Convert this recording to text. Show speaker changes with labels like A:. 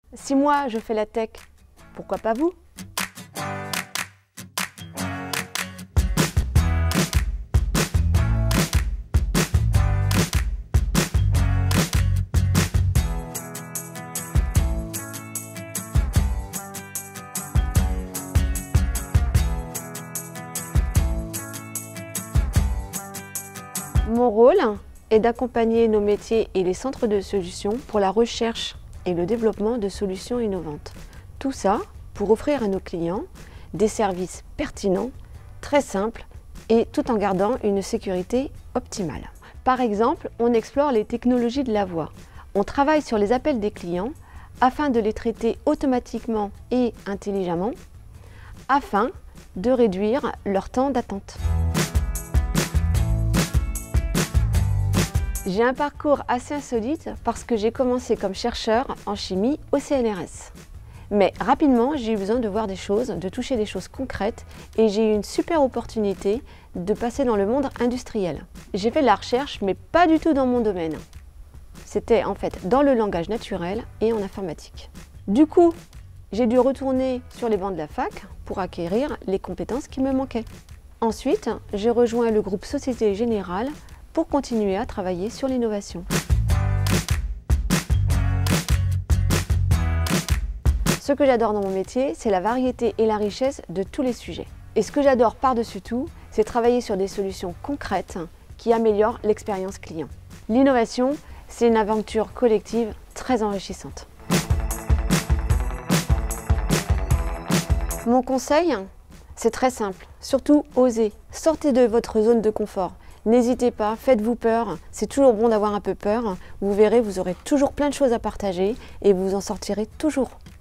A: Si moi je fais la tech, pourquoi pas vous? Mon rôle est d'accompagner nos métiers et les centres de solutions pour la recherche et le développement de solutions innovantes. Tout ça pour offrir à nos clients des services pertinents, très simples et tout en gardant une sécurité optimale. Par exemple, on explore les technologies de la voix. On travaille sur les appels des clients afin de les traiter automatiquement et intelligemment afin de réduire leur temps d'attente. J'ai un parcours assez insolite parce que j'ai commencé comme chercheur en chimie au CNRS. Mais rapidement, j'ai eu besoin de voir des choses, de toucher des choses concrètes et j'ai eu une super opportunité de passer dans le monde industriel. J'ai fait de la recherche, mais pas du tout dans mon domaine. C'était en fait dans le langage naturel et en informatique. Du coup, j'ai dû retourner sur les bancs de la fac pour acquérir les compétences qui me manquaient. Ensuite, j'ai rejoint le groupe Société Générale pour continuer à travailler sur l'innovation. Ce que j'adore dans mon métier, c'est la variété et la richesse de tous les sujets. Et ce que j'adore par-dessus tout, c'est travailler sur des solutions concrètes qui améliorent l'expérience client. L'innovation, c'est une aventure collective très enrichissante. Mon conseil, c'est très simple. Surtout, osez. Sortez de votre zone de confort. N'hésitez pas, faites-vous peur, c'est toujours bon d'avoir un peu peur. Vous verrez, vous aurez toujours plein de choses à partager et vous en sortirez toujours.